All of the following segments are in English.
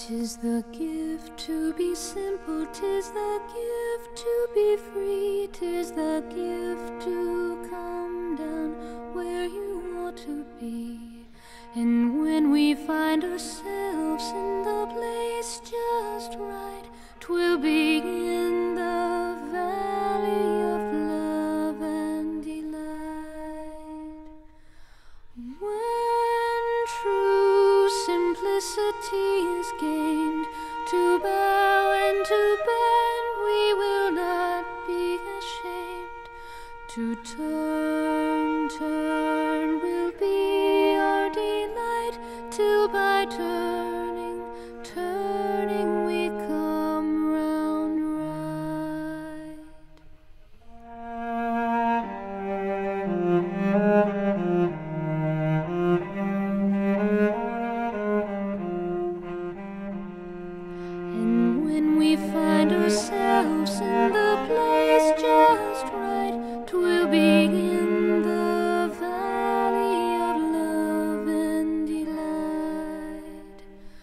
'Tis the gift to be simple, 'tis the gift to be free, 'tis the gift to come down where you ought to be. And when we find ourselves in the place just right, 'twill be in the valley of love and delight. When true simplicity is gained, to bow and to bend we will not be ashamed. To turn will be our delight, till by turning we come round right. And when we find ourselves in the place just right, 'twill be in the valley of love and delight.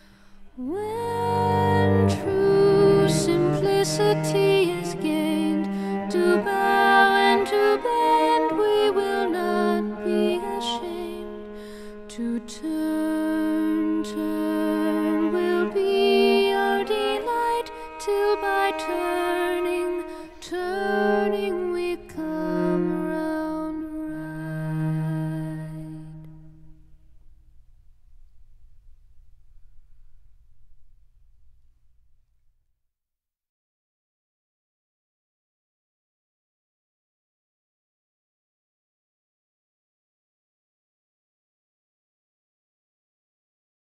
When true simplicity is gained, to bow and to bend we will not be ashamed. To turn will be our delight, till by turning